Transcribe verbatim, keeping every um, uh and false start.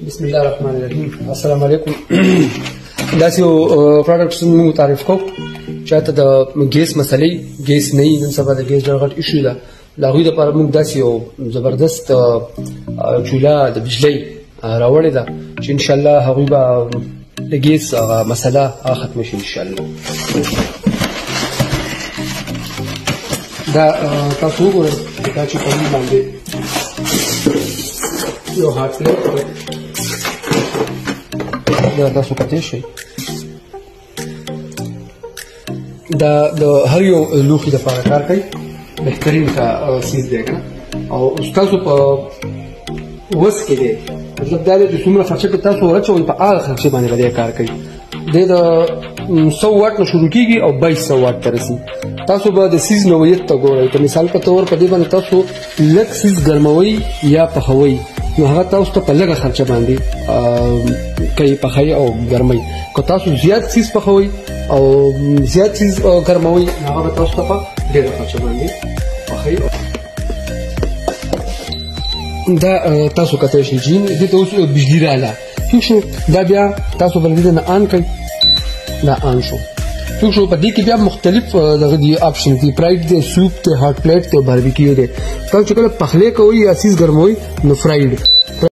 بسم الله الرحمن الرحیم. السلام علیکم. دا یو پروډکټ موږ تعریف کوو چې د ګیس مسلې ګیس نه نن سبا د ګیس ډېر غټ ایشو ده. د هغوی دپاره موږ داسې یو زبردست چوله د بجلۍ راوړې ده چې انشاءالله هغوی به د ګیس هغه مسله هغه ختمه شي انشاءالله. دا تاسو وګورئ دا چې په دې باندې یو هاټ پلیټ دا تاسو کتلی شئ. دا د هر یو لوښي دپاره کار کوي. بهترین څیز دی که نه او ستاسو په وس کې دی. مطلب دا دی چې څومره خرچه کې تاسو واچوئ په هغه خرچې باندې به دی کار کوي. دی د سو واټ نه شروع کېږي او بایس سو واټ ته رسي. تاسو به د سیز نوعیت ته ګورئ. که مثال په طور په دې باندې تاسو لږ سیز ګرموئ یا پخوئ نو هغه تاسو ته په لږه خرچه باندې کوي پخوئ او ګرموئ. که تاسو زیات سیز پخوئ او زیات سیز ګرموئ نو هغه به تاسو ته په ډېره خرچه باندې پخوئ. دا تاسو کتلی شئ چې دې ته اوس بجلي راغله. ټیک شو. دا بیا تاسو به له دې نه آن کوئ. دا آن شو. ټیک شو. په دې کې بیا مختلف دغه دي آپشن دي. فرایډ دی، سوپ دی، هاټ پلیټ دی او باربیکیو دی. تاسو چې کله پخلی کوئ یا سیز ګرموئ نو فرایډ